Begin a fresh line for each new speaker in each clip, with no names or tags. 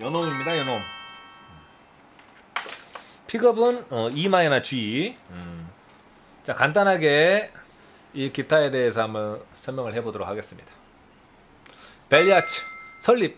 요놈입니다. 요놈. 픽업은 E 마이너 G. 자, 간단하게 이 기타에 대해서 한번 설명을 해보도록 하겠습니다. 벨리아츠 설립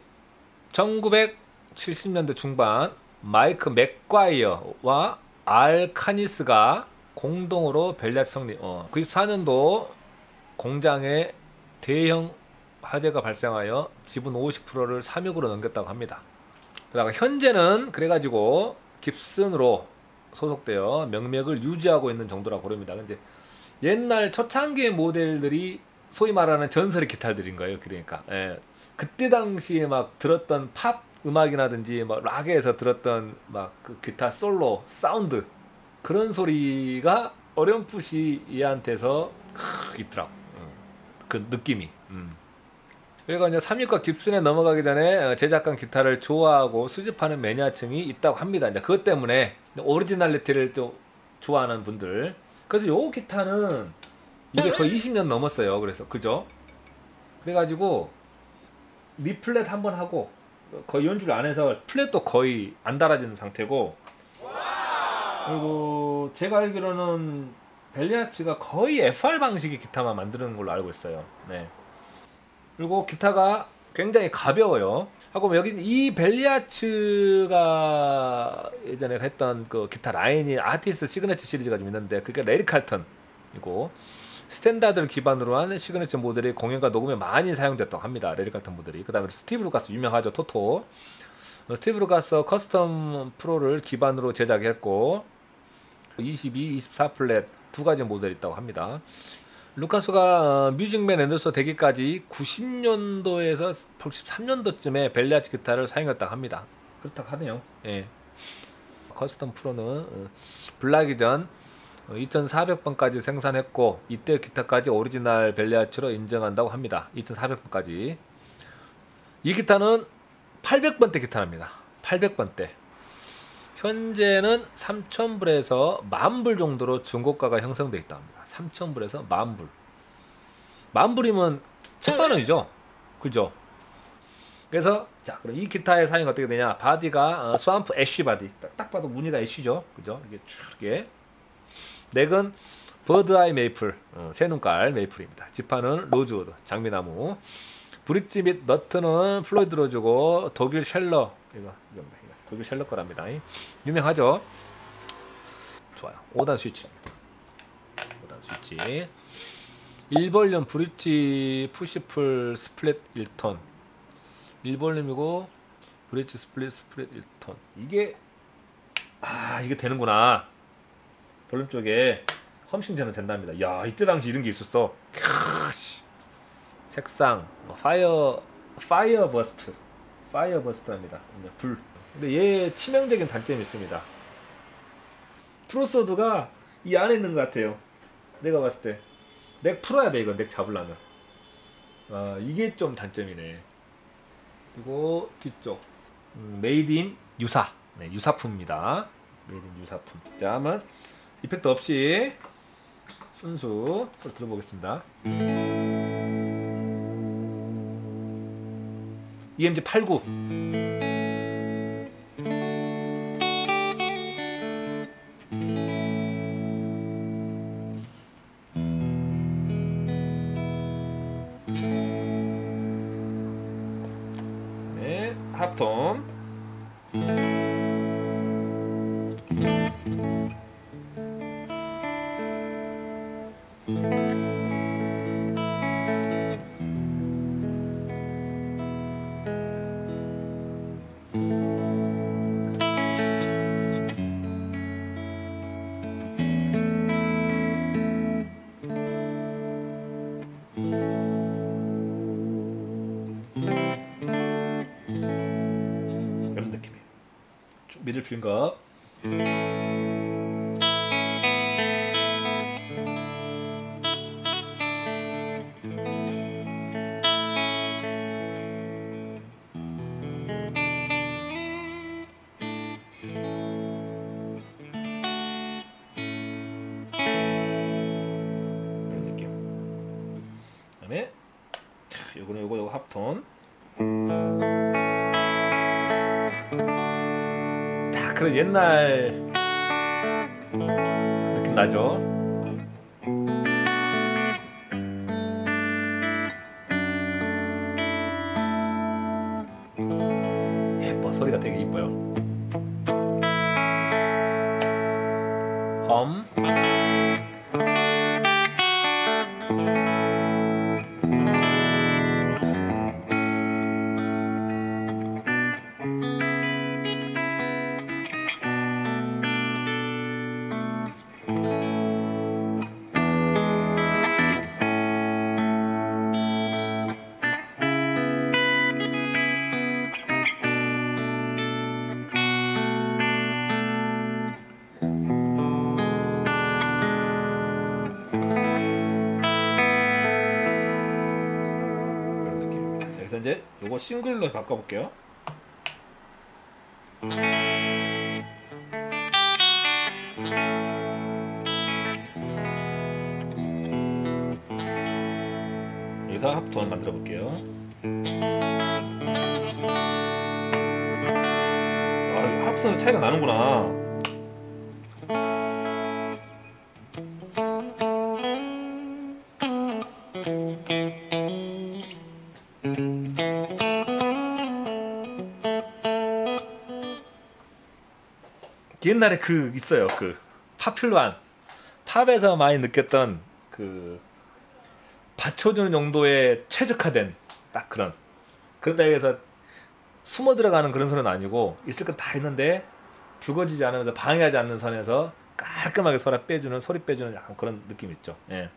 1970년대 중반 마이크 맥과이어와 알 카니스가 공동으로 벨리아츠 성립. 94년도 공장에 대형 화재가 발생하여 지분 50%를 삼육으로 넘겼다고 합니다. 그다가 현재는 그래가지고 깁슨으로 소속되어 명맥을 유지하고 있는 정도라고 보릅니다. 근데 옛날 초창기의 모델들이 소위 말하는 전설의 기타들인 거예요. 그러니까 그때 당시에 막 들었던 팝 음악이라든지 막 락에서 들었던 막 그 기타 솔로 사운드 그런 소리가 어렴풋이 얘한테서 있더라고. 그 느낌이. 그리고 이제 3위과 깁슨에 넘어가기 전에 제작한 기타를 좋아하고 수집하는 매니아층이 있다고 합니다. 이제 그것 때문에 오리지널리티를 또 좋아하는 분들. 그래서 요 기타는 이게 거의 20년 넘었어요. 그래서 그죠? 그래가지고 리플렛 한번 하고 거의 연주를 안 해서 플랫도 거의 안 달아지는 상태고. 그리고 제가 알기로는 벨리아츠가 거의 FR 방식의 기타만 만드는 걸로 알고 있어요. 네. 그리고 기타가 굉장히 가벼워요. 하고 여기 이 벨리아츠가 예전에 했던 그 기타 라인이 아티스트 시그니처 시리즈가 좀 있는데 그게 레리 칼턴이고 스탠다드를 기반으로 한 시그니처 모델이 공연과 녹음에 많이 사용됐다고 합니다. 레리 칼턴 모델이. 그 다음에 스티브 루카스 유명하죠. 토토. 스티브 루카스 커스텀 프로를 기반으로 제작했고 22, 24 플랫 두 가지 모델이 있다고 합니다. 루카스가 뮤직맨 앤더서 되기까지 90년도에서 83년도쯤에 벨리아츠 기타를 사용했다고 합니다. 그렇다고 하네요. 예. 커스텀 프로는 불나기 전 2400번까지 생산했고 이때 기타까지 오리지널 벨리아츠로 인정한다고 합니다. 2400번까지. 이 기타는 800번대 기타랍니다. 800번대. 현재는 3000불에서 10,000불 정도로 중고가가 형성되어 있다고 합니다. 3000불에서 10,000불. 10,000불이면 천만원이죠. 그죠? 그래서 자, 그럼 이 기타의 사용이 어떻게 되냐? 바디가 스왑프 애쉬 바디. 딱 봐도 무늬가 애쉬죠. 그죠? 이게 이렇게. 넥은 버드아이 메이플, 새눈깔 메이플입니다. 지판은 로즈우드, 장미나무. 브릿지 및 너트는 플로이드 로즈고 독일 셸러 독일 셸러 거랍니다. 유명하죠. 좋아요. 5단 스위치입니다. 5단 스위치. 1볼륨 브릿지 푸시풀 스플릿 1톤. 1볼륨이고 브릿지 스플릿 1톤. 이게 이게 되는구나. 볼륨 쪽에 험싱제는 된답니다. 야, 이때 당시 이런 게 있었어. 색상 파이어 버스트랍니다. 불. 근데 얘 치명적인 단점이 있습니다. 트로소드가 이 안에 있는 것 같아요. 내가 봤을 때 넥 풀어야 돼. 이거 넥 잡으려면. 이게 좀 단점이네. 그리고 뒤쪽 메이드 인 유사. 네, 유사품입니다. 메이드 인 유사품. 자, 한번 이펙트 없이 순수 소리 들어보겠습니다. EMG 89. 네, 합톤. 이런 느낌이에요. 쭉 미들 핑거. 그다음에 요거 합톤. 그런 옛날 느낌 나죠? 예뻐. 소리가 되게 이뻐요. 험. 그래서 이제 요거 싱글로 바꿔볼게요. 여기서 하프톤 만들어 볼게요. 아, 하프톤 차이가 나는구나. 옛날에 그 있어요. 그 파퓰러한 팝에서 많이 느꼈던 그 받쳐주는 용도의 최적화된 딱 그런 데에서 숨어 들어가는 그런 소리는 아니고 있을 건 다 있는데 붉어지지 않으면서 방해하지 않는 선에서 깔끔하게 소리 빼주는 약간 그런 느낌 있죠. 예.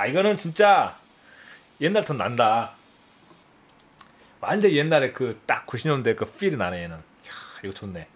이거는 진짜 옛날 톤 난다. 완전 옛날에 그 딱 90년대 그 필이 나네 얘는. 이야, 이거 좋네.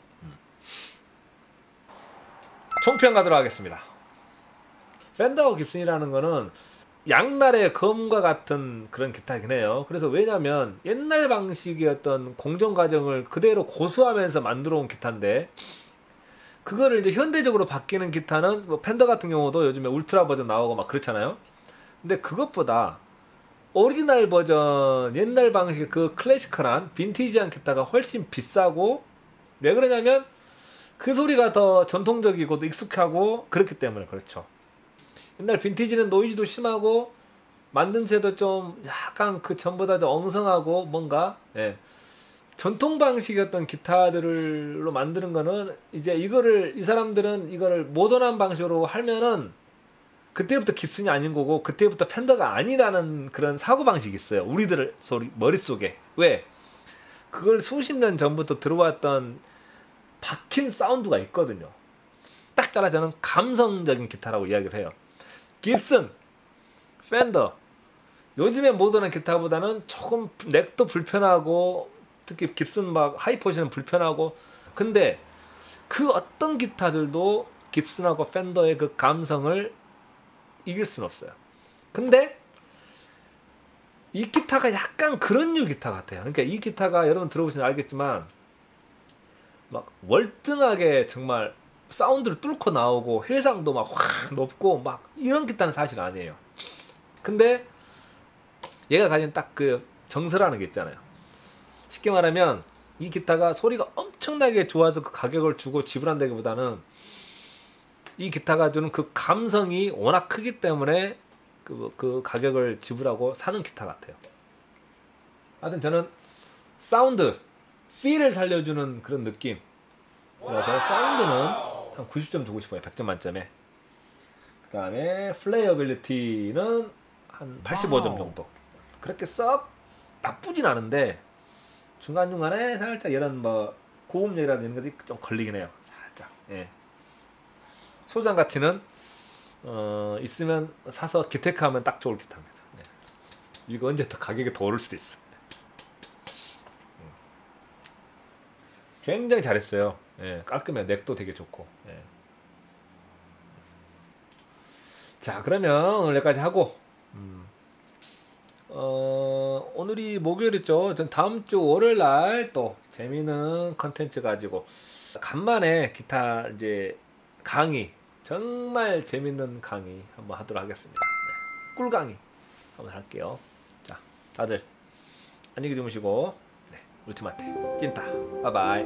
총평 가도록 하겠습니다. 펜더 깁슨이라는 거는 양날의 검과 같은 그런 기타이긴 해요. 그래서 왜냐면 옛날 방식의 어떤 공정 과정을 그대로 고수하면서 만들어 온 기타인데, 그거를 이제 현대적으로 바뀌는 기타는 뭐 펜더 같은 경우도 요즘에 울트라 버전 나오고 막 그렇잖아요. 근데 그것보다 오리지널 버전 옛날 방식의 그 클래시컬한 빈티지한 기타가 훨씬 비싸고, 왜 그러냐면 그 소리가 더 전통적이고 또 익숙하고 그렇기 때문에 그렇죠. 옛날 빈티지는 노이즈도 심하고 만듦새도 좀 약간 그 전보다 좀 엉성하고 뭔가, 예. 전통 방식의 어떤 기타들로 만드는 거는 이제 이거를 이 사람들은 이거를 모던한 방식으로 하면은 그때부터 깁슨이 아닌 거고 그때부터 펜더가 아니라는 그런 사고 방식이 있어요. 우리들 머릿속에. 왜? 그걸 수십 년 전부터 들어왔던 박힌 사운드가 있거든요. 딱 따라 저는 감성적인 기타라고 이야기를 해요. 깁슨, 펜더, 요즘의 모던한 기타보다는 조금 넥도 불편하고 특히 깁슨 막 하이포지는 불편하고, 근데 그 어떤 기타들도 깁슨하고 펜더의 그 감성을 이길 수는 없어요. 근데 이 기타가 약간 그런 류 기타 같아요. 그러니까 이 기타가 여러분 들어보시면 알겠지만 막 월등하게 정말 사운드를 뚫고 나오고 해상도 막 확 높고 막 이런 기타는 사실 아니에요. 근데 얘가 가진 딱 그 정서라는 게 있잖아요. 쉽게 말하면 이 기타가 소리가 엄청나게 좋아서 그 가격을 주고 지불한다기보다는 이 기타가 주는 그 감성이 워낙 크기 때문에 그 가격을 지불하고 사는 기타 같아요. 하여튼 저는 사운드, 필을 살려주는 그런 느낌. 그래서 사운드는 한 90점 주고 싶어요. 100점 만점에. 그 다음에 플레이어빌리티는 한 85점 정도. 그렇게 썩 나쁘진 않은데 중간중간에 살짝 이런 뭐 고음력이라든지 이런 것들이 좀 걸리긴 해요. 살짝. 예. 소장 가치는 있으면 사서 기테크하면 딱 좋을 기타입니다. 네. 이거 언제 더 가격이 더 오를 수도 있어. 굉장히 잘했어요. 예, 깔끔해. 넥도 되게 좋고. 예. 자, 그러면 오늘 여기까지 하고 오늘이 목요일이죠. 전 다음 주 월요일 날 또 재미있는 컨텐츠 가지고 간만에 기타 이제 강의, 정말 재밌는 강의 한번 하도록 하겠습니다. 네. 꿀 강의 한번 할게요. 자, 다들 안녕히 주무시고, 네, 울티마테 찐따 바이바이.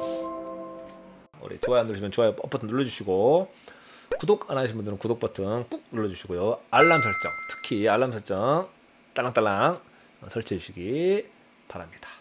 우리 좋아요 안 누르시면 좋아요 버튼 눌러주시고, 구독 안 하신 분들은 구독 버튼 꾹 눌러주시고요. 알람 설정, 특히 알람 설정 딸랑딸랑 설치해 주시기 바랍니다.